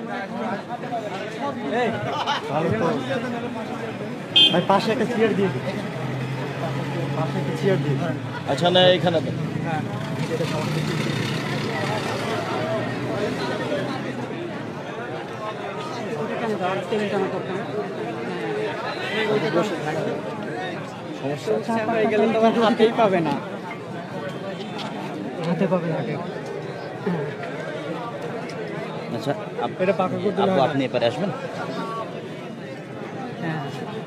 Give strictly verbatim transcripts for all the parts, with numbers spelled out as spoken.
ভাই পাশে একটা চেয়ার দিয়ে দিন, পাশে একটা চেয়ার দিয়ে দিন। আচ্ছা না এখানে তো হাতেই পাবে না, হাতে পাবে না। আচ্ছা এটা পাকা করে দিলে আপু আপনি এপারে আসবেন। হ্যাঁ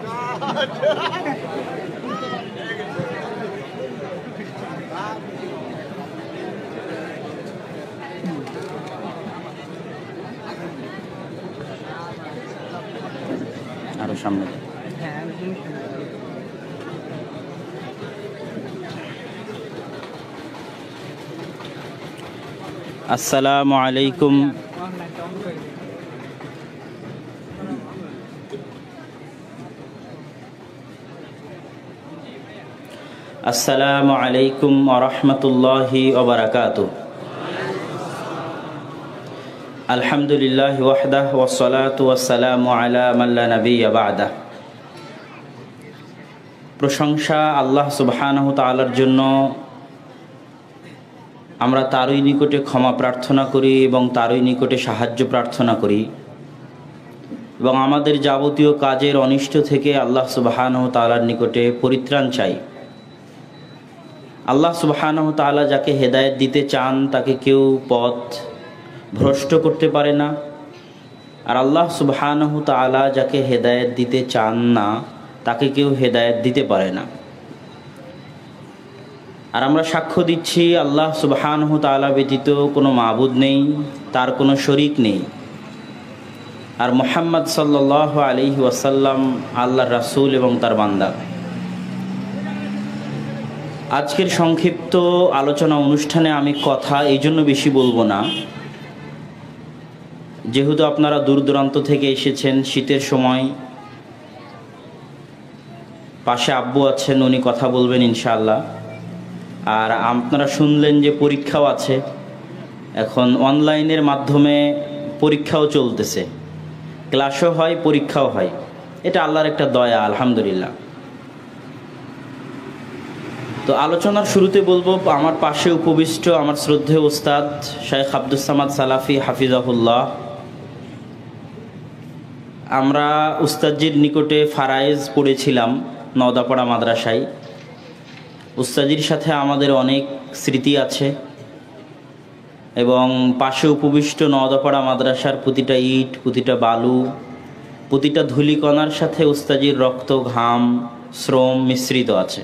আরো সামনে হ্যাঁ। আসসালামু আলাইকুম। আসসালামু আলাইকুম ওয়া রাহমাতুল্লাহি ওয়া বারাকাতুহু। আলহামদুলিল্লাহি ওয়াহদাহু ওয়াস সালাতু ওয়াস সালামু আলা মান লা নাবিয়্যা বা'দাহ। প্রশংসা আল্লাহ সুবহানাহু ওয়া তাআলার জন্য, আমরা তারই নিকটে ক্ষমা প্রার্থনা করি এবং তারই নিকটে সাহায্য প্রার্থনা করি এবং আমাদের যাবতীয় কাজের অনিষ্ট থেকে আল্লাহ সুবহানাহু ওয়া তাআলার নিকটে পরিত্রাণ চাই। আল্লাহ সুবহানাহু ওয়া তাআলা যাকে হেদায়েত দিতে চান তাকে কেউ পথ ভ্রষ্ট করতে পারে না, আর আল্লাহ সুবহানাহু ওয়া তাআলা যাকে হেদায়েত দিতে চান না তাকে কেউ হেদায়েত দিতে পারে না। আর আমরা সাক্ষ্য দিচ্ছি আল্লাহ সুবহানাহু ওয়া তাআলা ব্যতীত কোনো মাবুদ নেই, তার কোনো শরীক নেই। আর মুহাম্মদ সাল্লাল্লাহু আলাইহি ওয়াসাল্লাম আল্লাহর রাসূল এবং তার বান্দা। আজকের সংক্ষিপ্ত আলোচনা অনুষ্ঠানে আমি কথা এই জন্য বেশি বলবো না, যেহেতু আপনারা দূর দূরান্ত থেকে এসেছেন, শীতের সময়, পাশে আব্বু আছেন, উনি কথা বলবেন ইনশাআল্লাহ। আর আপনারা শুনলেন যে পরীক্ষাও আছে, এখন অনলাইনের মাধ্যমে পরীক্ষাও চলতেছে, ক্লাসও হয় পরীক্ষাও হয়, এটা আল্লাহর একটা দয়া, আলহামদুলিল্লাহ। তো আলোচনার শুরুতে বলবো, আমার পাশে উপবিষ্ট আমার শ্রদ্ধেয় ওস্তাদ শাইখ আব্দুস সামাদ সালাফি হাফিজাহুল্লাহ। আমরা উস্তাদজির নিকটে ফারায়েজ পড়েছিলাম নওদাপাড়া মাদ্রাসায়। উস্তাদজির সাথে আমাদের অনেক স্মৃতি আছে এবং পাশে উপবিষ্ট নওদাপাড়া মাদ্রাসার প্রতিটা ইট, প্রতিটা বালু, প্রতিটা ধূলিকণার সাথে উস্তাদজির রক্ত, ঘাম, শ্রম মিশ্রিত আছে।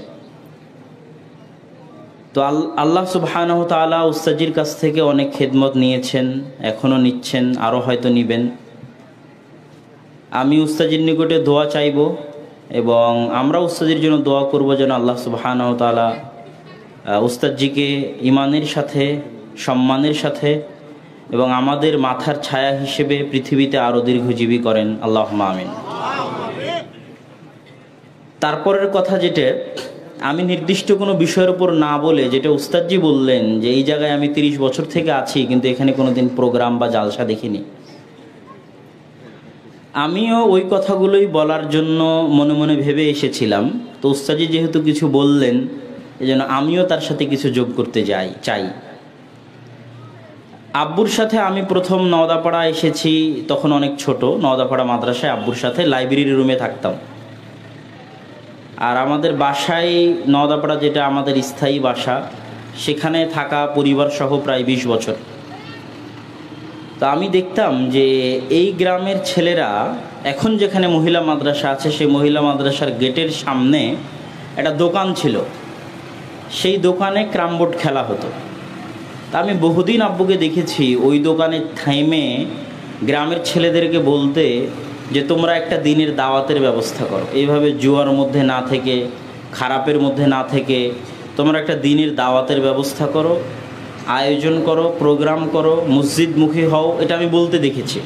তো আল্লাহ সুবহানাহু ওয়া তাআলা উস্তাদজির কাছ থেকে অনেক খেদমত নিয়েছেন, এখনও নিচ্ছেন, আরও হয়তো নিবেন। আমি উস্তাদজির নিকটে দোয়া চাইব এবং আমরা উস্তাদজির জন্য দোয়া করব যেন আল্লাহ সুবহানাহু ওয়া তাআলা উস্তাদজিকে ঈমানের সাথে, সম্মানের সাথে এবং আমাদের মাথার ছায়া হিসেবে পৃথিবীতে আরও দীর্ঘজীবী করেন, আল্লাহুম্মা আমিন। তারপরের কথা, যেটা আমি নির্দিষ্ট কোনো বিষয়ের উপর না বলে, যেটা উস্তাদজি বললেন যে এই জায়গায় আমি তিরিশ বছর থেকে আছি কিন্তু এখানে কোনোদিন প্রোগ্রাম বা জালসা দেখিনি, আমিও ওই কথাগুলোই বলার জন্য মনে মনে ভেবে এসেছিলাম। তো উস্তাদজি যেহেতু কিছু বললেন, এজন্য আমিও তার সাথে কিছু যোগ করতে যাই চাই। আব্বুর সাথে আমি প্রথম নওদাপাড়া এসেছি, তখন অনেক ছোট, নওদাপাড়া মাদ্রাসায় আব্বুর সাথে লাইব্রেরি রুমে থাকতাম। আর আমাদের বাসায় নওদাপাড়া, যেটা আমাদের স্থায়ী বাসা, সেখানে থাকা পরিবার সহ প্রায় বিশ বছর। তো আমি দেখতাম যে এই গ্রামের ছেলেরা, এখন যেখানে মহিলা মাদ্রাসা আছে সেই মহিলা মাদ্রাসার গেটের সামনে একটা দোকান ছিল, সেই দোকানে ক্যারাম বোর্ড খেলা হতো। তা আমি বহুদিন আব্বুকে দেখেছি ওই দোকানে থাইমে গ্রামের ছেলেদেরকে বলতে যে তোমরা একটা দিনের দাওয়াতের ব্যবস্থা করো, এইভাবে জুয়ার মধ্যে না থেকে, খারাপের মধ্যে না থেকে তোমরা একটা দিনের দাওয়াতের ব্যবস্থা করো, আয়োজন করো, প্রোগ্রাম করো, মসজিদমুখী হও, এটা আমি বলতে দেখেছি।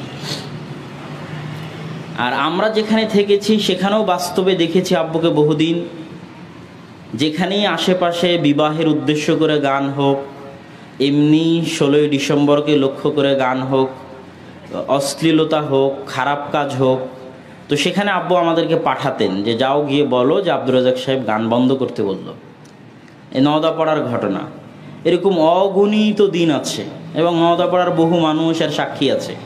আর আমরা যেখানে থেকেছি সেখানেও বাস্তবে দেখেছি আব্বুকে বহুদিন, যেখানেই আশেপাশে বিবাহের উদ্দেশ্য করে গান হোক, এমনি ষোলোই ডিসেম্বরকে লক্ষ্য করে গান হোক, অশ্লীলতা হোক, খারাপ কাজ হোক, তো সেখানে আব্বু আমাদেরকে পাঠাতেন যে যাও গিয়ে বলো যে আব্দুর রাজ্জাক সাহেব গান বন্ধ করতে বলল। এই নওদাপাড়ার ঘটনা, এরকম অগণিত দিন আছে এবং নওদাপাড়ার বহু মানুষ আর সাক্ষী আছে,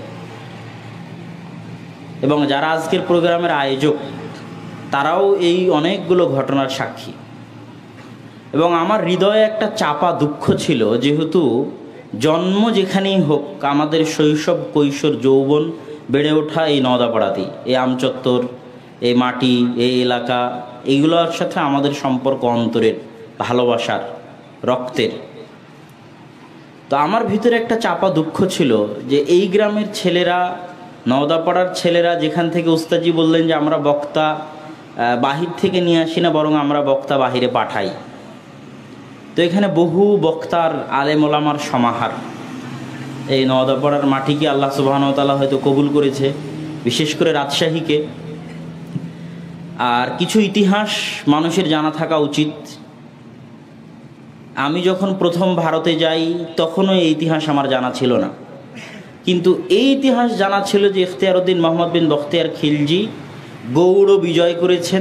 এবং যারা আজকের প্রোগ্রামের আয়োজক তারাও এই অনেকগুলো ঘটনার সাক্ষী। এবং আমার হৃদয়ে একটা চাপা দুঃখ ছিল, যেহেতু জন্ম যেখানেই হোক আমাদের শৈশব, কৈশোর, যৌবন বেড়ে ওঠা এই নওদাপাড়াতেই, এই আমচত্বর, এই মাটি, এই এলাকা, এইগুলোর সাথে আমাদের সম্পর্ক অন্তরের, ভালোবাসার, রক্তের। তো আমার ভিতরে একটা চাপা দুঃখ ছিল যে এই গ্রামের ছেলেরা, নওদাপাড়ার ছেলেরা, যেখান থেকে উস্তাদজি বললেন যে আমরা বক্তা বাহির থেকে নিয়ে আসি না, বরং আমরা বক্তা বাহিরে পাঠাই। তো এখানে বহু বক্তার, আলেম ওলামার সমাহার। এই নওদাপাড়ার মাটিকে আল্লাহ সুবহানাহু ওয়া তাআলা হয়তো কবুল করেছে, বিশেষ করে রাজশাহীকে। আর কিছু ইতিহাস মানুষের জানা থাকা উচিত। আমি যখন প্রথম ভারতে যাই তখনও এই ইতিহাস আমার জানা ছিল না, কিন্তু এই ইতিহাস জানা ছিল যে ইখতিয়ারউদ্দিন মোহাম্মদ বিন বখতিয়ার খিলজি গৌড় বিজয় করেছেন,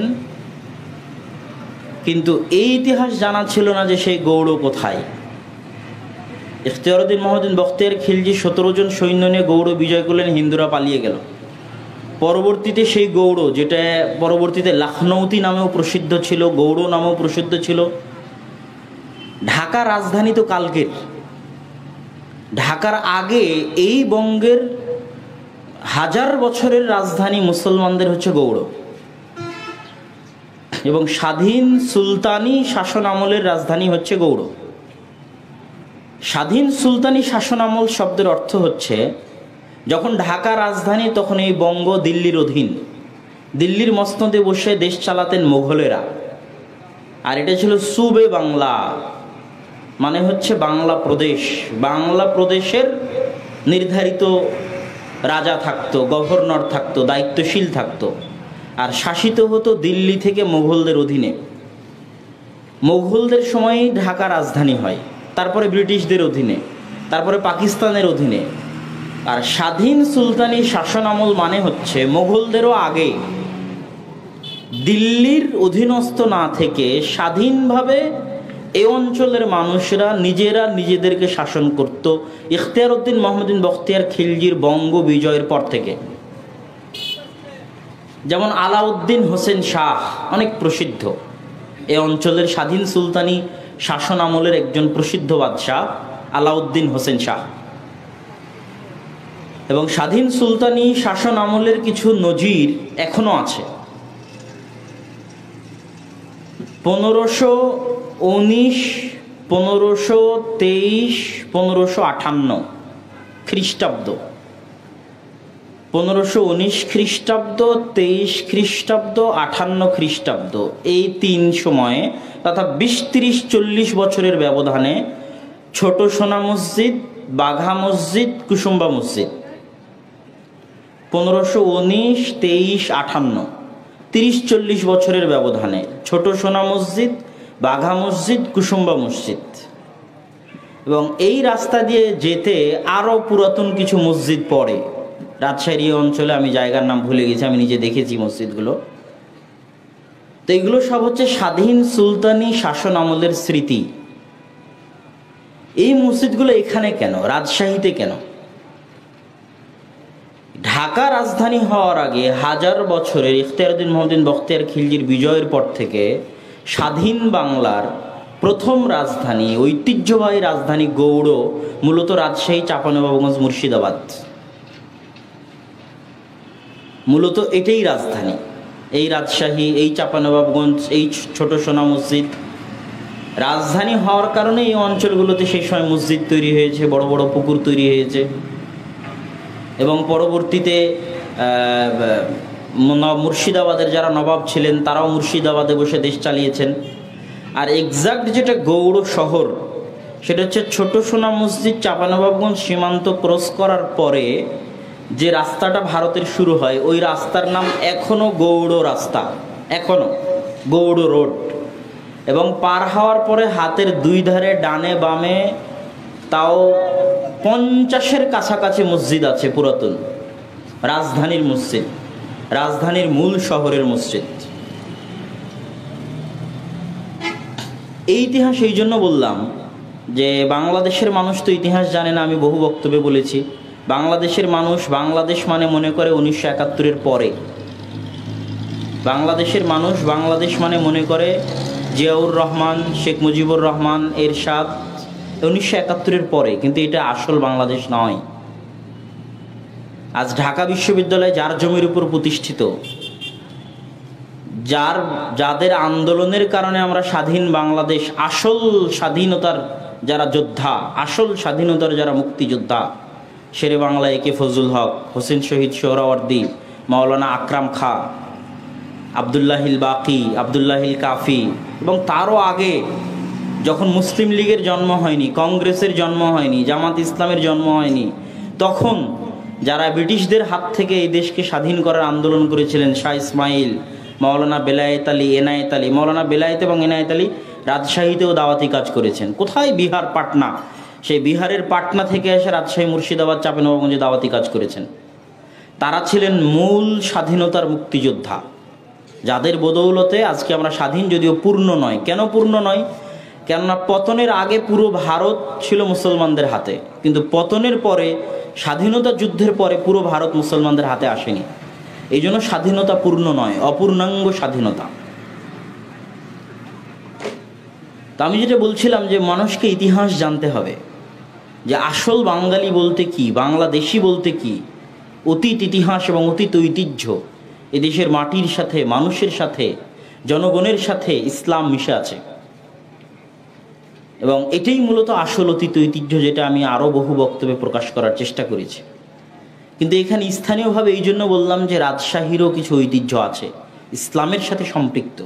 কিন্তু এই ইতিহাস জানা ছিল না যে সেই গৌড় কোথায়। ইখতিয়ারউদ্দিন মোহাম্মদ বিন বখতিয়ার খিলজি সতেরো জন সৈন্য নিয়ে গৌড় বিজয় করলেন, হিন্দুরা পালিয়ে গেল। পরবর্তীতে সেই গৌড়, যেটা পরবর্তীতে লখনৌতি নামেও প্রসিদ্ধ ছিল, গৌড় নামেও প্রসিদ্ধ ছিল। ঢাকা রাজধানী তো কালকের, ঢাকার আগে এই বঙ্গের হাজার বছরের রাজধানী মুসলমানদের হচ্ছে গৌড়, এবং স্বাধীন সুলতানি শাসন আমলের রাজধানী হচ্ছে গৌড়। স্বাধীন সুলতানি শাসন আমল শব্দের অর্থ হচ্ছে যখন ঢাকা রাজধানী তখন এই বঙ্গ দিল্লির অধীন, দিল্লির মসনদে বসে দেশ চালাতেন মোঘলেরা। আর এটা ছিল সুবে বাংলা, মানে হচ্ছে বাংলা প্রদেশ। বাংলা প্রদেশের নির্ধারিত রাজা থাকতো, গভর্নর থাকতো, দায়িত্বশীল থাকতো, আর শাসিত হতো দিল্লি থেকে মোঘলদের অধীনে। মোঘলদের সময়ই ঢাকা রাজধানী হয়, তারপরে ব্রিটিশদের অধীনে, তারপরে পাকিস্তানের অধীনে। আর স্বাধীন সুলতানি শাসন আমল মানে হচ্ছে মোঘলদেরও আগে দিল্লির অধীনস্থ না থেকে স্বাধীনভাবে এই অঞ্চলের মানুষরা নিজেরা নিজেদেরকে শাসন করত, ইখতিয়ারউদ্দিন মোহাম্মদ বিন বখতিয়ার খিলজির বঙ্গ বিজয়ের পর থেকে। যেমন আলাউদ্দিন হোসেন শাহ অনেক প্রসিদ্ধ, এই অঞ্চলের স্বাধীন সুলতানি শাসন আমলের একজন প্রসিদ্ধ বাদশাহ আলাউদ্দিন হোসেন শাহ। এবং স্বাধীন সুলতানি শাসন আমলের কিছু নজির এখনো আছে। পনেরোশো উনিশ, পনেরোশো তেইশ, পনেরোশো আটান্ন খ্রিস্টাব্দ, পনেরোশো উনিশ খ্রিস্টাব্দ, তেইশ খ্রিস্টাব্দ, আটান্ন খ্রিস্টাব্দ, এই তিন সময়ে তথা বিশ, তিরিশ, চল্লিশ বছরের ব্যবধানে ছোট সোনা মসজিদ, বাঘা মসজিদ, কুসুম্বা মসজিদ, পনেরোশো উনিশ, তেইশ, আটান্ন, তিরিশ, চল্লিশ বছরের ব্যবধানে ছোট সোনা মসজিদ, বাঘা মসজিদ, কুসুম্বা মসজিদ। এবং এই রাস্তা দিয়ে যেতে আরও পুরাতন কিছু মসজিদ পড়ে রাজশাহী অঞ্চলে, আমি জায়গার নাম ভুলে গেছি, আমি নিজে দেখেছি মসজিদগুলো। তো এগুলো সব হচ্ছে স্বাধীন সুলতানি শাসন আমলের স্মৃতি। এই মসজিদগুলো এখানে কেন, রাজশাহীতে কেন? ঢাকা রাজধানী হওয়ার আগে হাজার বছরের ইখতিয়ারউদ্দিন মোহাম্মদ বিন বখতিয়ার খিলজির বিজয়ের পর থেকে স্বাধীন বাংলার প্রথম রাজধানী, ঐতিহ্যবাহী রাজধানী গৌড় মূলত রাজশাহী, চাঁপাইনবাবগঞ্জ, মুর্শিদাবাদ, মূলত এটাই রাজধানী। এই রাজশাহী, এই চাঁপাইনবাবগঞ্জ, এই ছোট সোনা মসজিদ রাজধানী হওয়ার কারণে এই অঞ্চলগুলোতে সেই সময় মসজিদ তৈরি হয়েছে, বড় বড় পুকুর তৈরি হয়েছে। এবং পরবর্তীতে মুর্শিদাবাদের যারা নবাব ছিলেন তারাও মুর্শিদাবাদে বসে দেশ চালিয়েছেন। আর এক্সাক্ট যেটা গৌড় শহর, সেটা হচ্ছে ছোট সোনা মসজিদ চাঁপাইনবাবগঞ্জ সীমান্ত ক্রস করার পরে যে রাস্তাটা ভারতের শুরু হয়, ওই রাস্তার নাম এখনো গৌড় রাস্তা, এখনো গৌড় রোড। এবং পার হওয়ার পরে হাতের দুই ধারে ডানে বামে তাও পঞ্চাশের কাছাকাছি মসজিদ আছে পুরাতন, রাজধানীর মসজিদ, রাজধানীর মূল শহরের মসজিদ। এই ইতিহাস এই জন্য বললাম যে বাংলাদেশের মানুষ তো ইতিহাস জানে না। আমি বহু বক্তব্যে বলেছি, বাংলাদেশের মানুষ বাংলাদেশ মানে মনে করে উনিশশো একাত্তরের পরে। বাংলাদেশের মানুষ বাংলাদেশ মানে মনে করে জিয়াউর রহমান, শেখ মুজিবুর রহমান, এরশাদ, উনিশশো একাত্তরের পরে। কিন্তু এটা আসল বাংলাদেশ নয়। আজ ঢাকা বিশ্ববিদ্যালয় যার জমির উপর প্রতিষ্ঠিত, যার যাদের আন্দোলনের কারণে আমরা স্বাধীন বাংলাদেশ, আসল স্বাধীনতার যারা যোদ্ধা, আসল স্বাধীনতার যারা মুক্তিযোদ্ধা, শেরে বাংলা এ কে ফজলুল হক, হোসেন শহীদ সোহরাওয়ার্দী, মাওলানা আকরাম খা, আবদুল্লাহিল বাকি, আবদুল্লাহিল কাফি, এবং তারও আগে যখন মুসলিম লীগের জন্ম হয়নি, কংগ্রেসের জন্ম হয়নি, জামাত ইসলামের জন্ম হয়নি, তখন যারা ব্রিটিশদের হাত থেকে এই দেশকে স্বাধীন করার আন্দোলন করেছিলেন, শাহ ইসমাইল, মাওলানা বেলায়েত আলী, এনায়েত আলী, মাওলানা বেলায়েত এবং এনায়েত আলী রাজশাহীতেও দাওয়াতি কাজ করেছেন। কোথায়? বিহার, পাটনা। সেই বিহারের পাটনা থেকে এসে রাজশাহী, মুর্শিদাবাদ, চাঁপাইনবাবগঞ্জে দাওয়াতি কাজ করেছেন। তারা ছিলেন মূল স্বাধীনতার মুক্তিযোদ্ধা, যাদের বদৌলতে আজকে আমরা স্বাধীন, যদিও পূর্ণ নয়। কেন পূর্ণ নয়? কেননা পতনের আগে পুরো ভারত ছিল মুসলমানদের হাতে, কিন্তু পতনের পরে, স্বাধীনতা যুদ্ধের পরে পুরো ভারত মুসলমানদের হাতে আসেনি। এই জন্য স্বাধীনতা পূর্ণ নয়, অপূর্ণাঙ্গ স্বাধীনতা। তা আমি যেটা বলছিলাম যে মানুষকে ইতিহাস জানতে হবে, যে আসল বাঙালি বলতে কি, বাংলাদেশি বলতে কি। অতীত ইতিহাস এবং অতীত ঐতিহ্য, এদেশের মাটির সাথে, মানুষের সাথে, জনগণের সাথে ইসলাম মিশে আছে, এবং এটাই মূলত আসল অতীত ঐতিহ্য, যেটা আমি আরও বহু বক্তব্যে প্রকাশ করার চেষ্টা করেছি। কিন্তু এখানে স্থানীয়ভাবে এই জন্য বললাম যে রাজশাহীরও কিছু ঐতিহ্য আছে ইসলামের সাথে সম্পৃক্ত,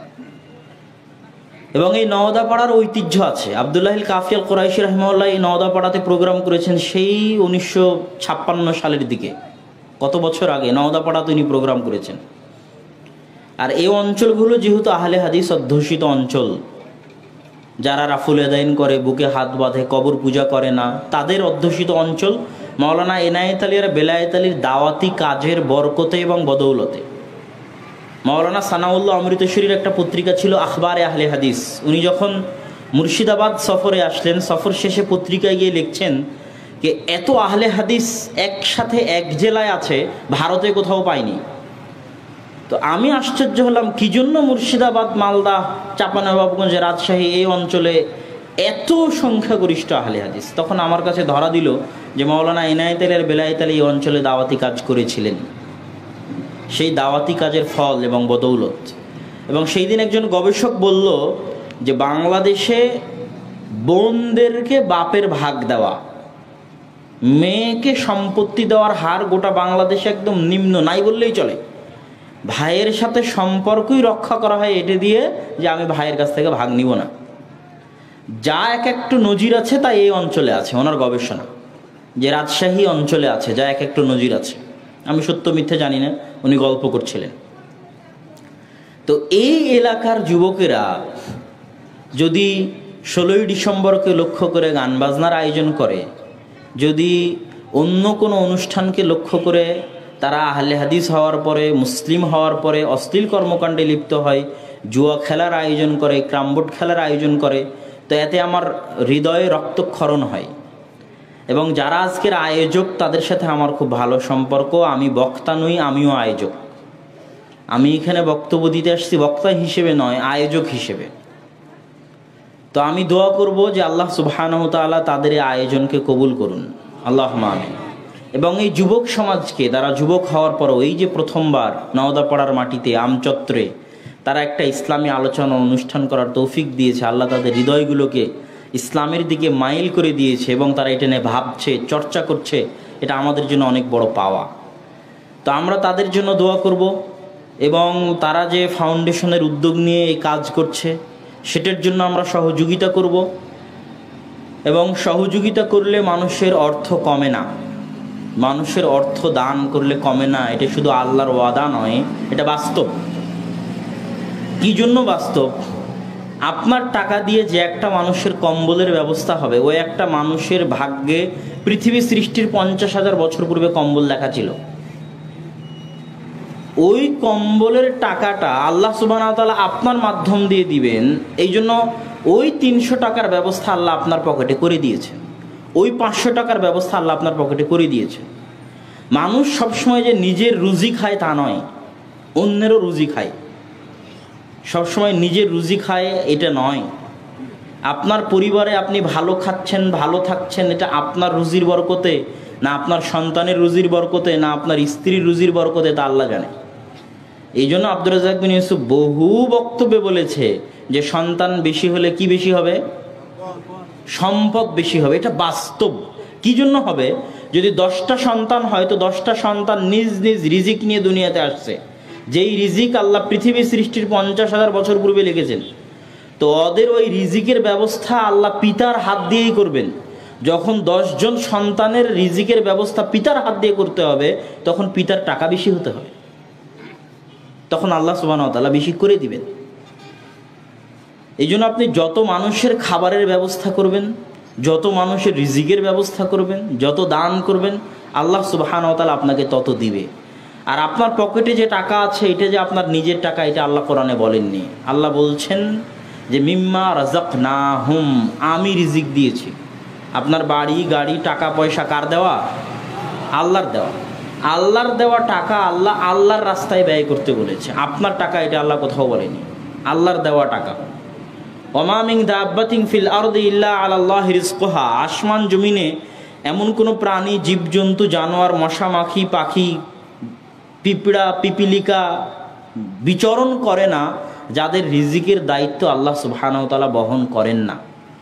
এবং এই নওদাপাড়ার ঐতিহ্য আছে। আবদুল্লাহিল কাফি আল কোরাইশি রাহিমাহুল্লাহ এই নওদাপাড়াতে প্রোগ্রাম করেছেন সেই উনিশশো ছাপ্পান্ন সালের দিকে, কত বছর আগে নওদাপাড়াতে উনি প্রোগ্রাম করেছেন। আর এই অঞ্চলগুলো যেহেতু আহলে হাদিস অধ্যুষিত অঞ্চল, যারা রাফুল আদাইন করে, বুকে হাত বাঁধে, কবর পূজা করে না, তাদের অধ্যুষিত অঞ্চল। মাওলানা এনায়েত আলী আর বেলায়েত আলীর দাওয়াতি কাজের বরকতে এবং বদৌলতে মাওলানা সানাউল্লাহ অমৃতসরীর একটা পত্রিকা ছিল আখবারে আহলে হাদিস। উনি যখন মুর্শিদাবাদ সফরে আসলেন, সফর শেষে পত্রিকায় গিয়ে লিখছেন যে এত আহলে হাদিস একসাথে এক জেলায় আছে, ভারতে কোথাও পাইনি। তো আমি আশ্চর্য হলাম, কি জন্য মুর্শিদাবাদ, মালদা, চাঁপাইনবাবগঞ্জ, রাজশাহী এই অঞ্চলে এত সংখ্যাগরিষ্ঠ আহলে হাদিস। তখন আমার কাছে ধরা দিল যে মাওলানা এনায়েত আলী আর বেলায়েত আলী এই অঞ্চলে দাওয়াতি কাজ করেছিলেন, সেই দাওয়াতি কাজের ফল এবং বদৌলত। এবং সেই দিন একজন গবেষক বলল যে বাংলাদেশে বোনদেরকে বাপের ভাগ দেওয়া, মেয়েকে সম্পত্তি দেওয়ার হার গোটা বাংলাদেশে একদম নিম্ন, নাই বললেই চলে। ভাইয়ের সাথে সম্পর্কই রক্ষা করা হয় এটা দিয়ে যে আমি ভাইয়ের কাছ থেকে ভাগ নিব না। যা এক একটু নজির আছে তা এই অঞ্চলে আছে, ওনার গবেষণা, যে রাজশাহী অঞ্চলে আছে যা এক একটু নজির আছে। আমি সত্য মিথ্যে জানি না, উনি গল্প করছিলেন। তো এই এলাকার যুবকেরা যদি ষোলোই ডিসেম্বরকে লক্ষ্য করে গান বাজনার আয়োজন করে, যদি অন্য কোনো অনুষ্ঠানকে লক্ষ্য করে তারা আহলে হাদিস হওয়ার পরে, মুসলিম হওয়ার পরে অশ্লীল কর্মকাণ্ডে লিপ্ত হয়, জুয়া খেলার আয়োজন করে, ক্রামবোর্ড খেলার আয়োজন করে, তো এতে আমার হৃদয়ে রক্তক্ষরণ হয়। এবং যারা আজকের আয়োজক তাদের সাথে আমার খুব ভালো সম্পর্ক। আমি বক্তা নই, আমিও আয়োজক। আমি এখানে বক্তব্য দিতে আসছি বক্তা হিসেবে নয়, আয়োজক হিসেবে। তো আমি দোয়া করব যে আল্লাহ সুবহানাহু ওয়া তাআলা তাদের এই আয়োজনকে কবুল করুন, আল্লাহুম্মা আমিন। এবং এই যুবক সমাজকে, তারা যুবক হওয়ার পরও এই যে প্রথমবার নওদাপাড়ার মাটিতে আমচত্রে তারা একটা ইসলামী আলোচনা অনুষ্ঠান করার তৌফিক দিয়েছে, আল্লাহ তাদের হৃদয়গুলোকে ইসলামের দিকে মাইল করে দিয়েছে এবং তারা এটা নিয়ে ভাবছে, চর্চা করছে, এটা আমাদের জন্য অনেক বড় পাওয়া। তো আমরা তাদের জন্য দোয়া করব, এবং তারা যে ফাউন্ডেশনের উদ্যোগ নিয়ে এই কাজ করছে সেটার জন্য আমরা সহযোগিতা করব। এবং সহযোগিতা করলে মানুষের অর্থ কমে না, মানুষের অর্থ দান করলে কমে না। এটা শুধু আল্লাহর ওয়াদা নয়, এটা বাস্তব। কি জন্য বাস্তব? আপনার টাকা দিয়ে যে একটা মানুষের কম্বলের ব্যবস্থা হবে, ওই একটা মানুষের ভাগ্যে পৃথিবী সৃষ্টির পঞ্চাশ হাজার বছর পূর্বে কম্বল লেখা ছিল। ওই কম্বলের টাকাটা আল্লাহ সুবহানাহু ওয়া তাআলা আপনার মাধ্যম দিয়ে দিবেন। এই জন্য ওই তিনশো টাকার ব্যবস্থা আল্লাহ আপনার পকেটে করে দিয়েছেন, ওই পাঁচশো টাকার ব্যবস্থা আল্লাহ আপনার পকেটে করে দিয়েছে। মানুষ সবসময় যে নিজের রুজি খায় তা নয়, অন্যেরও রুজি খায়। সবসময় নিজের রুজি খায় এটা নয়। আপনার পরিবারে আপনি ভালো খাচ্ছেন, ভালো থাকছেন, এটা আপনার রুজির বরকতে না আপনার সন্তানের রুজির বরকতে না আপনার স্ত্রীর রুজির বরকতে, তা আল্লাহ জানে। এই জন্য আব্দুর রাজ্জাক বিন ইউসুফ বহু বক্তব্যে বলেছে যে সন্তান বেশি হলে কি বেশি হবে? সম্পদ বেশি হবে। এটা বাস্তব। কি জন্য হবে? যদি দশটা সন্তান হয় তো দশটা সন্তান নিজ নিজ রিজিক নিয়ে দুনিয়াতে আসছে, যেই রিজিক আল্লাহ পৃথিবী সৃষ্টির পঞ্চাশ হাজার বছর পূর্বে লিখেছেন। তো ওদের ওই রিজিকের ব্যবস্থা আল্লাহ পিতার হাত দিয়েই করবেন। যখন দশজন সন্তানের রিজিকের ব্যবস্থা পিতার হাত দিয়ে করতে হবে, তখন পিতার টাকা বেশি হতে হবে, তখন আল্লাহ সুবহানাহু ওয়া তাআলা বেশি করে দিবেন। এই জন্য আপনি যত মানুষের খাবারের ব্যবস্থা করবেন, যত মানুষের রিজিকের ব্যবস্থা করবেন, যত দান করবেন, আল্লাহ সুবহানাহু ওয়া তাআলা আপনাকে তত দিবে। আর আপনার পকেটে যে টাকা আছে এটা যে আপনার নিজের টাকা, এটা আল্লাহ কোরআনে বলেননি। আল্লাহ বলছেন যে মিম্মা রাযাকনাহুম, আমি রিজিক দিয়েছি। আপনার বাড়ি গাড়ি টাকা পয়সা কার দেওয়া? আল্লাহর দেওয়া। আল্লাহর দেওয়া টাকা আল্লাহ আল্লাহর রাস্তায় ব্যয় করতে বলেছে। আপনার টাকা এটা আল্লাহ কোথাও বলেনি, আল্লাহর দেওয়া টাকা। ওমা মিন দাব্বাতিন ফিল আরদি ইল্লা আলাল্লাহি রিজকুহা, আসমান জমিনে এমন কোনো প্রাণী, জীবজন্তু, জানোয়ার, মশা মাছি, পাখি, পিঁপড়া, পিপিলিকা বিচরণ করে না যাদের রিজিকের দায়িত্ব আল্লাহ সুবহানাহু ওয়া তাআলা বহন করেন না।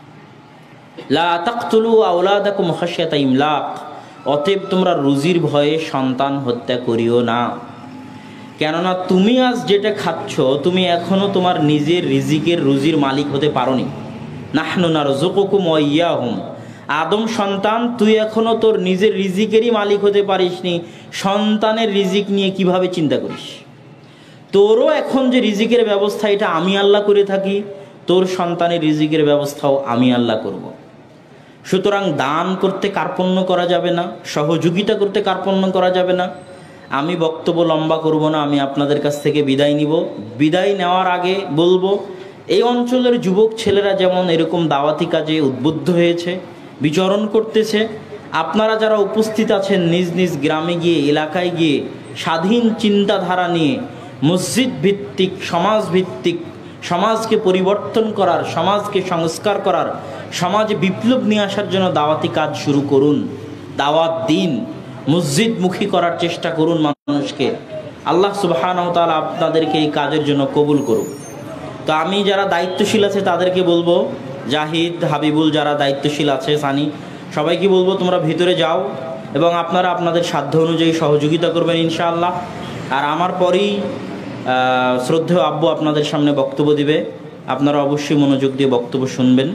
লা তাকতুলু আওলাদাকুম খাশিয়াতা ইমলাক, অতএব তোমরা রুজির ভয়ে সন্তান হত্যা করিও না। কেননা তুমি আজ যেটা খাচ্ছ তুমি এখনো তোমার নিজের রিজিকের রুজির মালিক হতে পারোনি। নাহনু নারযুকুকুম ওয়া ইয়াহুম, আদম সন্তান তুই এখনো তোর নিজের রিজিকেরই মালিক হতে পারিসনি, সন্তানের রিজিক নিয়ে কিভাবে চিন্তা করিস? তোরও এখন যে রিজিকের ব্যবস্থা এটা আমি আল্লাহ করে থাকি, তোর সন্তানের রিজিকের ব্যবস্থাও আমি আল্লাহ করব। সুতরাং দান করতে কার্পণ্য করা যাবে না, সহযোগিতা করতে কার্পণ্য করা যাবে না। আমি বক্তব্য লম্বা করব না, আমি আপনাদের কাছ থেকে বিদায় নিব। বিদায় নেওয়ার আগে বলবো, এই অঞ্চলের যুবক ছেলেরা যেমন এরকম দাওয়াতি কাজে উদ্বুদ্ধ হয়েছে, বিচরণ করতেছে, আপনারা যারা উপস্থিত আছেন নিজ নিজ গ্রামে গিয়ে, এলাকায় গিয়ে স্বাধীন চিন্তাধারা নিয়ে মসজিদ ভিত্তিক, সমাজ ভিত্তিক, সমাজকে পরিবর্তন করার, সমাজকে সংস্কার করার, সমাজে বিপ্লব নিয়ে আসার জন্য দাওয়াতি কাজ শুরু করুন। দাওয়াত দিন, মসজিদমুখী করার চেষ্টা করুন মানুষকে। আল্লাহ সুবহানাহু ওয়া তাআলা আপনাদেরকে এই কাজের জন্য কবুল করুন। তো আমি যারা দায়িত্বশীল আছে তাদেরকে বলবো, জাহিদ, হাবিবুল যারা দায়িত্বশীল আছে, সানি, সবাইকে বলবো তোমরা ভিতরে যাও এবং আপনারা আপনাদের সাধ্য অনুযায়ী সহযোগিতা করবেন ইনশাআল্লাহ। আর আমার পরেই শ্রদ্ধেয় আব্বু আপনাদের সামনে বক্তব্য দিবে, আপনারা অবশ্যই মনোযোগ দিয়ে বক্তব্য শুনবেন।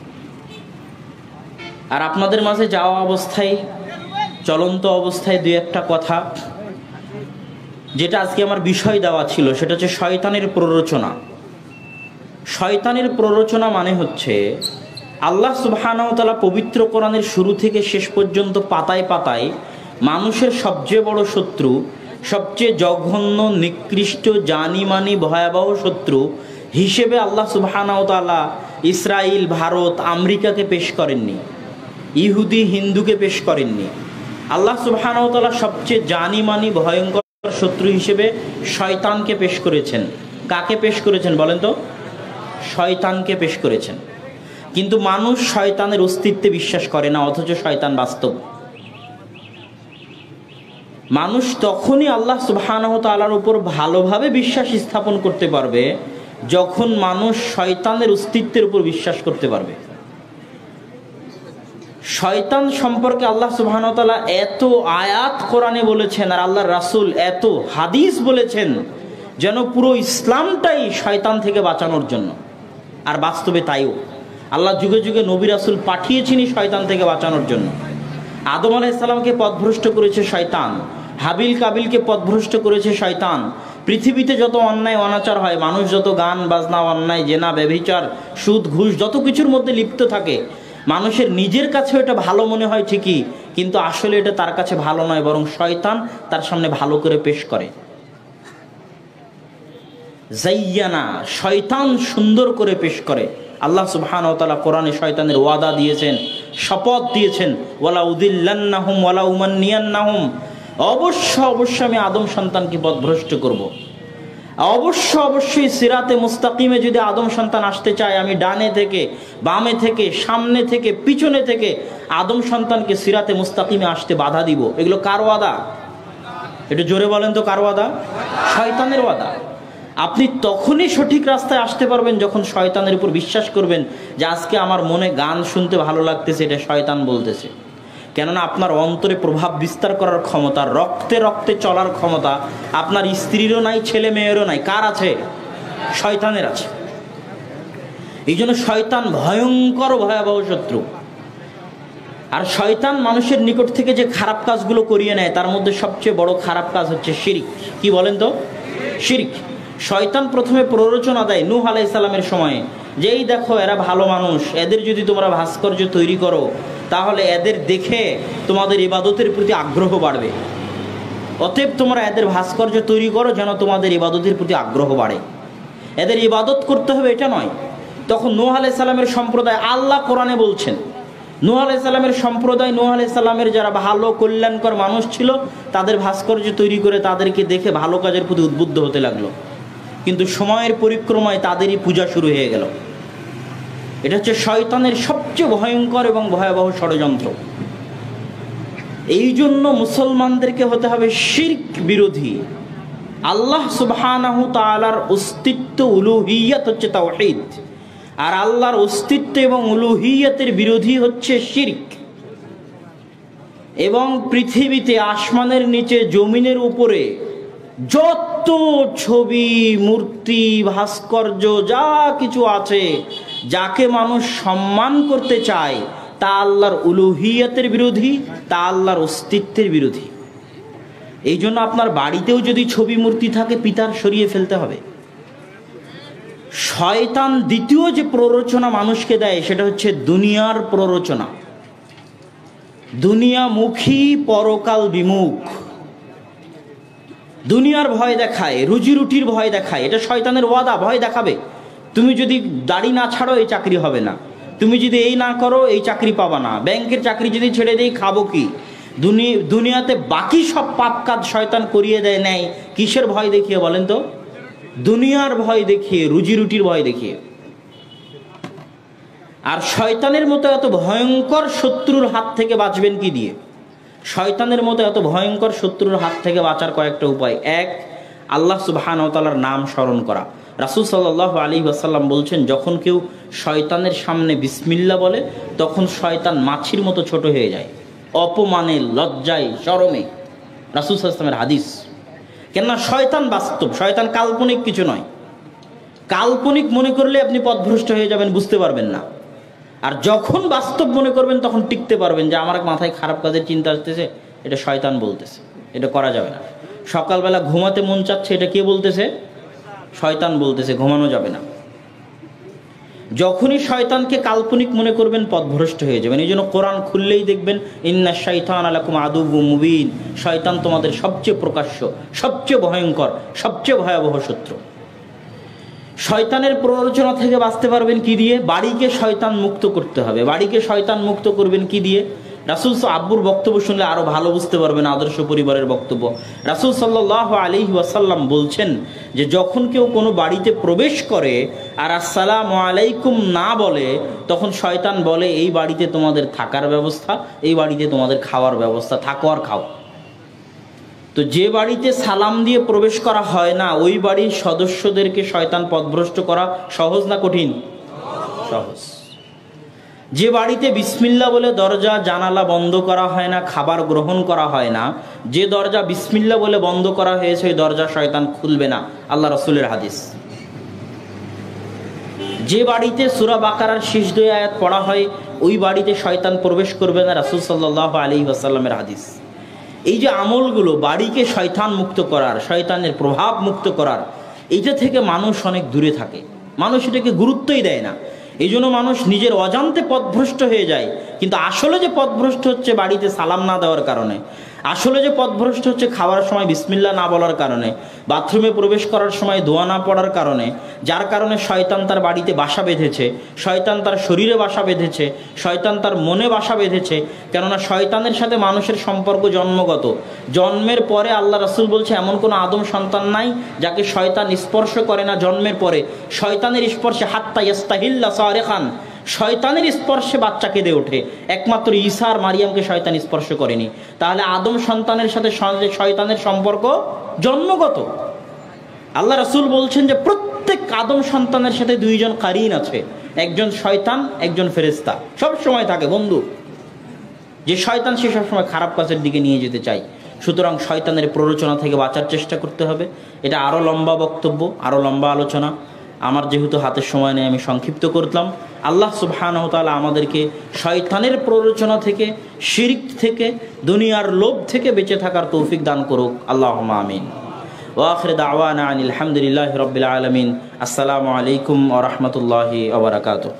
আর আপনাদের মাঝে যাওয়া অবস্থায়, চলন্ত অবস্থায় দুই একটা কথা, যেটা আজকে আমার বিষয় দেওয়া ছিল, সেটা হচ্ছে শয়তানের প্ররোচনা। শয়তানের প্ররোচনা মানে হচ্ছে আল্লাহ সুবহানাহু ওয়া তাআলা পবিত্র কোরআনের শুরু থেকে শেষ পর্যন্ত পাতায় পাতায় মানুষের সবচেয়ে বড় শত্রু, সবচেয়ে জঘন্য, নিকৃষ্ট, জানিমানি, ভয়াবহ শত্রু হিসেবে আল্লাহ সুবহানাহু ওয়া তাআলা ইসরায়েল, ভারত, আমেরিকাকে পেশ করেননি, ইহুদি, হিন্দুকে পেশ করেননি। আল্লাহ সুবহানাহু ওয়া তাআলা সবচেয়ে জানিমানি, ভয়ঙ্কর শত্রু হিসেবে শয়তানকে পেশ করেছেন। কাকে পেশ করেছেন বলেন তো? শয়তানকে পেশ করেছেন। কিন্তু মানুষ শয়তানের অস্তিত্বে বিশ্বাস করে না, অথচ শয়তান বাস্তব। মানুষ তখনই আল্লাহ সুবহানাহু ওয়া তাআলার উপর ভালোভাবে বিশ্বাস স্থাপন করতে পারবে যখন মানুষ শয়তানের অস্তিত্বের উপর বিশ্বাস করতে পারবে। শয়তান সম্পর্কে আল্লাহ সুবহানাহু ওয়া তাআলা এত আয়াত কোরআনে বলেছেন, আর আল্লাহর রাসূল এত হাদিস বলেছেন, যেন পুরো ইসলামটাই শয়তান থেকে বাঁচানোর জন্য। আর বাস্তবে তাইও আল্লাহ যুগে যুগে নবী রাসূল পাঠিয়েছেনই শয়তান থেকে বাঁচানোর জন্য। আদম আলাইহিস সালামকে পথভ্রষ্ট করেছে শয়তান, হাবিল কাবিলকে পথভ্রষ্ট করেছে শয়তান, পৃথিবীতে যত অন্যায় অনাচার হয়, মানুষ যত গান বাজনা, অন্যায়, জেনা, ব্যভিচার, সুদ, ঘুষ যত কিছুর মধ্যে লিপ্ত থাকে, মানুষের নিজের কাছে এটা ভালো মনে হয় ঠিকই, কিন্তু আসলে এটা তার কাছে ভালো নয়, বরং শয়তান তার সামনে ভালো করে পেশ করে। জাইয়ানা, শয়তান সুন্দর করে পেশ করে। আল্লাহ সুবহানাহু ওয়া তাআলা কোরআনে শয়তানের ওয়াদা দিয়েছেন, শপথ দিয়েছেন, ওয়ালা উদিল্লান্নাহুম ওয়ালা উমান্নিয়ান্নাহুম, অবশ্য অবশ্যই আমি আদম সন্তানকে পথভ্রষ্ট করব। অবশ্য অবশ্যই সিরাতে মুস্তাকিমে যদি আদম সন্তান আসতে চায়, আমি ডানে থেকে, বামে থেকে, সামনে থেকে, পিছনে থেকে আদম সন্তানকে সিরাতে মুস্তাকিমে আসতে বাধা দিব। এগুলো কার ওয়াদা? একটু জোরে বলেন তো, কার ওয়াদা? শয়তানের ওয়াদা। আপনি তখনই সঠিক রাস্তায় আসতে পারবেন যখন শয়তানের উপর বিশ্বাস করবেন যে আজকে আমার মনে গান শুনতে ভালো লাগতেছে, এটা শয়তান বলতেছে। কেননা আপনার অন্তরে প্রভাব বিস্তার করার ক্ষমতা, রক্তে রক্তে চলার ক্ষমতা আপনার স্ত্রীরও নাই, ছেলে মেয়েরও নাই। কার আছে? শয়তানের আছে। এই জন্য শয়তান ভয়ঙ্কর ভয়াবহ শত্রু। আর শয়তান মানুষের নিকট থেকে যে খারাপ কাজগুলো করিয়ে নেয়, তার মধ্যে সবচেয়ে বড় খারাপ কাজ হচ্ছে শিরিক। কি বলেন তো? শিরিক। শয়তান প্রথমে প্ররোচনা দেয় নূহ আলাইহিস সালামের সময়ে, যে এই দেখো এরা ভালো মানুষ, এদের যদি তোমরা ভাস্কর্য তৈরি করো তাহলে এদের দেখে তোমাদের ইবাদতের প্রতি আগ্রহ বাড়বে। অতএব তোমরা এদের ভাস্কর্য তৈরি করো যেন তোমাদের ইবাদতের প্রতি আগ্রহ বাড়ে। এদের ইবাদত করতে হবে এটা নয়। তখন নূহ আলাইহিস সালামের সম্প্রদায়, আল্লাহ কোরআনে বলছেন, নূহ আলাইহিস সালামের সম্প্রদায়, নূহ আলাইহিস সালামের যারা ভালো কল্যাণকর মানুষ ছিল, তাদের ভাস্কর্য তৈরি করে তাদেরকে দেখে ভালো কাজের প্রতি উদ্বুদ্ধ হতে লাগলো। কিন্তু সময়ের পরিক্রমায় তাদেরই পূজা শুরু হয়ে গেল। এটা হচ্ছে শয়তানের সবচেয়ে ভয়ঙ্কর এবং ভয়াবহ ষড়যন্ত্র। এই জন্য মুসলমানদেরকে হতে হবে শিরক বিরোধী। আল্লাহ সুবহানাহু তাআলার অস্তিত্ব, উলুহিয়ত হচ্ছে তাওহীদ, আর আল্লাহর অস্তিত্ব এবং উলুহিয়তের বিরোধী হচ্ছে শিরক। এবং পৃথিবীতে আসমানের নিচে, জমিনের উপরে যত ছবি, মূর্তি, ভাস্কর্য যা কিছু আছে, যাকে মানুষ সম্মান করতে চায়, তা আল্লাহর উলুহিয়তের বিরোধী, তা আল্লাহর অস্তিত্বের বিরোধী। এই জন্য আপনার বাড়িতেও যদি ছবি মূর্তি থাকে, পিতার সরিয়ে ফেলতে হবে। শয়তান দ্বিতীয় যে প্ররোচনা মানুষকে দেয়, সেটা হচ্ছে দুনিয়ার প্ররোচনা। দুনিয়ামুখী, পরকাল বিমুখ, দুনিয়ার ভয় দেখায়, রুজি রুটির ভয় দেখায়। এটা শয়তানের ওয়াদা, ভয় দেখাবে। তুমি যদি দাড়ি না ছাড়ো এই চাকরি হবে না, তুমি যদি এই না করো এই চাকরি পাবা না, ব্যাংকের চাকরি যদি ছেড়ে দেই খাবো কি। দুনিয়াতে বাকি সব পাপ কাজ শয়তান করিয়ে দেয় নেয় কিসের ভয় দেখিয়ে বলেন তো? দুনিয়ার ভয় দেখিয়ে, রুজি রুটির ভয় দেখিয়ে। আর শয়তানের মতো এত ভয়ঙ্কর শত্রুর হাত থেকে বাঁচবেন কি দিয়ে? শয়তানের মতো এত ভয়ঙ্কর শত্রুর হাত থেকে বাঁচার কয়েকটা উপায়। এক, আল্লাহ সুবহানাহু ওয়া তাআলার নাম স্মরণ করা। রাসূল সাল্লাল্লাহু আলাইহি ওয়াসাল্লাম বলছেন, যখন কেউ শয়তানের সামনে বিসমিল্লাহ বলে, তখন শয়তান মাছির মতো ছোট হয়ে যায়, অপমানে, লজ্জায়, শরমে। রাসূল সাল্লাল্লাহু আলাইহি ওয়াসাল্লামের হাদিস। কেননা শয়তান বাস্তব, শয়তান কাল্পনিক কিছু নয়। কাল্পনিক মনে করলে আপনি পথভ্রষ্ট হয়ে যাবেন, বুঝতে পারবেন না। আর যখন বাস্তব মনে করবেন তখন টিকতে পারবেন, যে আমার মাথায় খারাপ কাজের চিন্তা আসতেছে, এটা শয়তান বলতেছে, এটা করা যাবে না। সকালবেলা ঘুমাতে মন চাচ্ছে, এটা কে বলতেছে? শয়তান বলতেছে, ঘুমানো যাবে না। যখনই শয়তানকে কাল্পনিক মনে করবেন, পথভ্রষ্ট হয়ে যাবেন। এই জন্য কোরআন খুললেই দেখবেন, ইন্না শাইতানা লাকুম আদুউম মুবিন, শয়তান তোমাদের সবচেয়ে প্রকাশ্য, সবচেয়ে ভয়ঙ্কর, সবচেয়ে ভয়াবহ শত্রু। শয়তানের প্ররোচনা থেকে বাঁচতে পারবেন কি দিয়ে? বাড়িকে শয়তান মুক্ত করতে হবে। বাড়িকে শয়তান মুক্ত করবেন কি দিয়ে? রাসূল আব্বুর বক্তব্য শুনলে আরো ভালো বুঝতে পারবেন আদর্শ পরিবারের বক্তব্য। রাসূল সাল্লাল্লাহু আলাইহি ওয়াসাল্লাম বলছেন যে যখন কেউ কোনো বাড়িতে প্রবেশ করে আর আসসালামু আলাইকুম না বলে, তখন শয়তান বলে এই বাড়িতে তোমাদের থাকার ব্যবস্থা, এই বাড়িতে তোমাদের খাওয়ার ব্যবস্থা, থাকো আর খাও। তো যে বাড়িতে সালাম দিয়ে প্রবেশ করা হয় না, ওই বাড়ির সদস্যদেরকে শয়তান পথভ্রষ্ট করা সহজ না কঠিন? সহজ। যে বাড়িতে বিসমিল্লাহ বলে দরজা জানালা বন্ধ করা হয় না, খাবার গ্রহণ করা হয় না, যে দরজা বিসমিল্লাহ বলে বন্ধ করা হয়েছে ওই দরজা শয়তান খুলবে না, আল্লাহ রাসূলের হাদিস। যে বাড়িতে সূরা বাকারার শেষ দুই আয়াত পড়া হয় ওই বাড়িতে শয়তান প্রবেশ করবে না, রাসূল সাল্লাল্লাহু আলাইহি ওয়াসাল্লামের হাদিস। এই যে আমলগুলো বাড়িকে শয়তান মুক্ত করার, শয়তানের প্রভাব মুক্ত করার, এইটা থেকে মানুষ অনেক দূরে থাকে, মানুষ এটাকে গুরুত্বই দেয় না। এই জন্য মানুষ নিজের অজান্তে পথভ্রষ্ট হয়ে যায়। কিন্তু আসলে যে পথভ্রষ্ট হচ্ছে বাড়িতে সালাম না দেওয়ার কারণে, আসলে যে পথভ্রষ্ট হচ্ছে খাওয়ার সময় বিসমিল্লাহ না বলার কারণে, বাথরুমে প্রবেশ করার সময় দোয়া না পড়ার কারণে, যার কারণে শয়তান তার বাড়িতে বাসা বেঁধেছে, শয়তান তার শরীরে বাসা বেঁধেছে, শয়তান তার মনে বাসা বেঁধেছে। কেননা শয়তানের সাথে মানুষের সম্পর্ক জন্মগত। জন্মের পরে আল্লাহ রাসূল বলছে এমন কোনো আদম সন্তান নাই যাকে শয়তান স্পর্শ করে না জন্মের পরে। শয়তানের স্পর্শে হাত্তা ইয়াস্তাহিল্লা সারিখান, শয়তানের স্পর্শে বাচ্চা কেঁদে ওঠে, একমাত্র ঈসা আর মারিয়ামকে শয়তান স্পর্শ করেনি। তাহলে আদম সন্তানের সাথে শয়তানের সম্পর্ক জন্মগত। আল্লাহ রাসূল বলছেন যে প্রত্যেক আদম সন্তানের সাথে দুইজন কারিন আছে, একজন শয়তান, একজন ফেরেশতা, সব সময় থাকে বন্ধু। যে শয়তান সে সবসময় খারাপ কাজের দিকে নিয়ে যেতে চায়। সুতরাং শয়তানের প্ররোচনা থেকে বাঁচার চেষ্টা করতে হবে। এটা আরও লম্বা বক্তব্য, আরও লম্বা আলোচনা। আমার যেহেতু হাতের সময় নেই, আমি সংক্ষিপ্ত করলাম। আল্লাহ সুবহানাহু ওয়া তাআলা আমাদেরকে শয়তানের প্ররোচনা থেকে, শিরক থেকে, দুনিয়ার লোভ থেকে বেঁচে থাকার তৌফিক দান করুক। আল্লাহুম্মা আমিন। ওয়া আখিরু দাওয়ানা আনিল হামদুলিল্লাহি রাব্বিল আলামিন। আসসালামু আলাইকুম ওয়া রাহমাতুল্লাহি ওয়া বারাকাতুহু।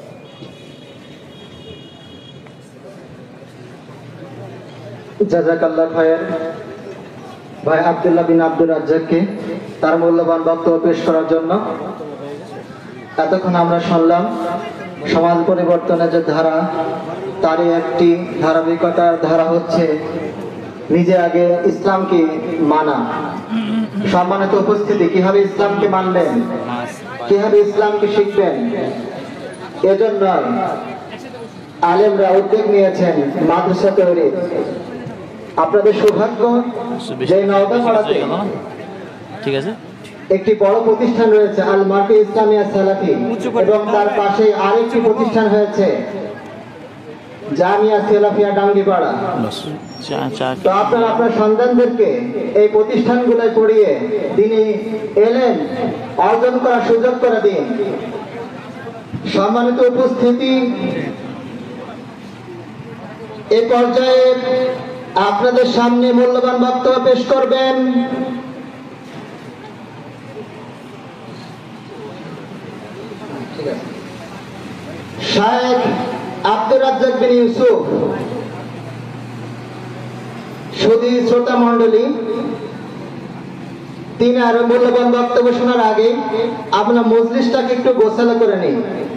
জাযাকাল্লাহ খায়ের ভাই আব্দুল্লাহ বিন আব্দুর রাজ্জাককে তার মূল্যবান বক্তব্য পেশ করার জন্য। এতক্ষণ আমরা শুনলাম সমাজ পরিবর্তনের যে ধারা, তারই একটি ধারাবাহিকতার ধারা হচ্ছে নিজে আগে ইসলামকে মানা। সম্মানিত উপস্থিতি, কিভাবে ইসলামকে মানবেন, কিভাবে ইসলামকে শিখবেন, এজন্য আলেমরা উদ্যোগ নিয়েছেন মাদ্রাসা তৈরি। আপনাদের সৌভাগ্য যে নওদাপাড়াতে ঠিক আছে একটি বড় প্রতিষ্ঠান রয়েছে আল মার্কে ইসলামিয়া সালাফি, এবং তার পাশে আরেকটি প্রতিষ্ঠান হয়েছে জামিয়া সালাফিয়া ডাঙ্গিপাড়া। তো আপনারা আপনার সন্তানদেরকে এই প্রতিষ্ঠানগুলোয় পড়িয়ে তিনি এলেন অর্জন করার সুযোগ করে দিন। সম্মানিত উপস্থিতি, এ পর্যায়ে আপনাদের সামনে মূল্যবান বক্তব্য পেশ করবেন শায়েখ আব্দুর রাজ্জাক বিন ইউসুফ। সুধী শ্রোতা মণ্ডলী, তিনি আরো মূল্যবান বক্তব্য শোনার আগে আপনার মজলিসটাকে একটু গোছালো করে নিন।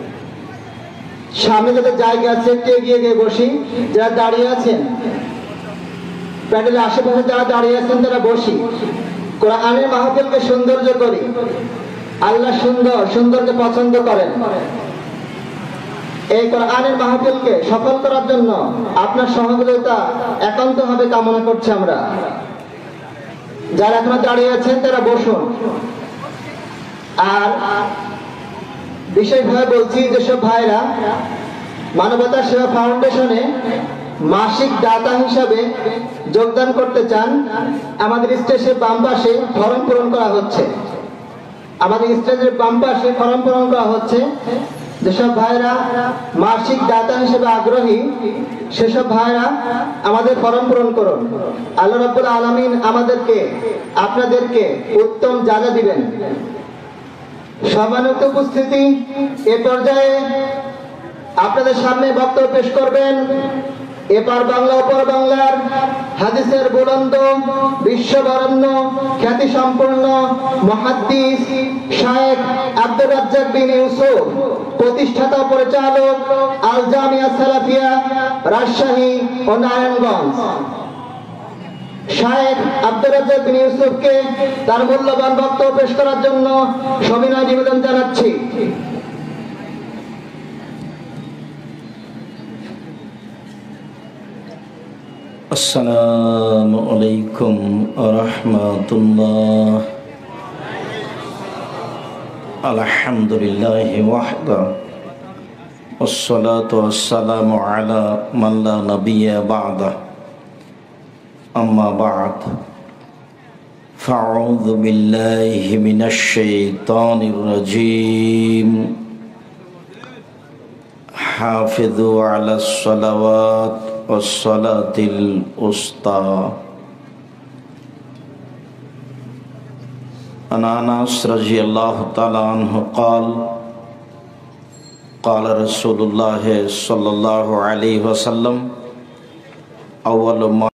সামনে যাদের জায়গা আছে একটু এগিয়ে গিয়ে বসি। যারা দাঁড়িয়ে আছেন প্যান্ডেলের আশেপাশে যারা দাঁড়িয়ে আছেন তারা বসি। কোরআনের মাহফিলকে সৌন্দর্য করি। আল্লাহ সুন্দর, সুন্দরকে পছন্দ করেন। এই কোরআনের মাহফিলকে সফল করার জন্য আপনার সহযোগিতা একান্তভাবে কামনা করছি আমরা। যারা এখনো দাঁড়িয়ে আছেন তারা বসুন। আর বিশেষভাবে বলছি, যেসব ভাইরা মানবতা সেবা ফাউন্ডেশনে মাসিক দাতা হিসাবে যোগদান করতে চান, আমাদের স্টেজের বাম পাশে ফরম পূরণ করা হচ্ছে। আমাদের স্টেজের বাম পাশে ফরম পূরণ করা হচ্ছে। যেসব ভাইরা মাসিক দাতা হিসেবে আগ্রহী, সেসব ভাইরা আমাদের ফরম পূরণ করুন। আল্লাহ রাব্বুল আলামিন আমাদেরকে, আপনাদেরকে উত্তম জাযা দিবেন। সম্মানিত উপস্থিতি, এ পর্যায়ে আপনাদের সামনে বক্তব্য পেশ করবেন এপার বাংলা ওপার বাংলার হাদিসের বুলন্দ, বিশ্ববরেণ্য, খ্যাতি সম্পন্ন মুহাদ্দিস শায়েখ আব্দুর রাজ্জাক বিন ইউসুফ, প্রতিষ্ঠাতা পরিচালক আল জামিয়া সালাফিয়া রাজশাহী ও নারায়ণগঞ্জ। শায়েখ আব্দুর রাজ্জাক বিন ইউসুফকে তার মূল্যবান বক্তব্য পেশ করার জন্য সবিনয় নিবেদন জানাচ্ছি। আসসালামু আলাইকুম ওয়া রাহমাতুল্লাহ। আলহামদুলিল্লাহি ওয়াহদা ওয়াসসালাতু ওয়াসসালামু আলা মান লা নাবিয়্যা বা'দা। আম্মা বা'দ, ফাআউযু বিল্লাহি মিনাশ শাইতানির রাজীম। হাফিযু আলাস সালাওয়াত ওয়াস সালাতিল উসতা अन अनस रज़ियल्लाहु तआला अन्हु क़ाल क़ाल रसूलुल्लाह सल्लल्लाहु अलैहि वसल्लम अव्वलु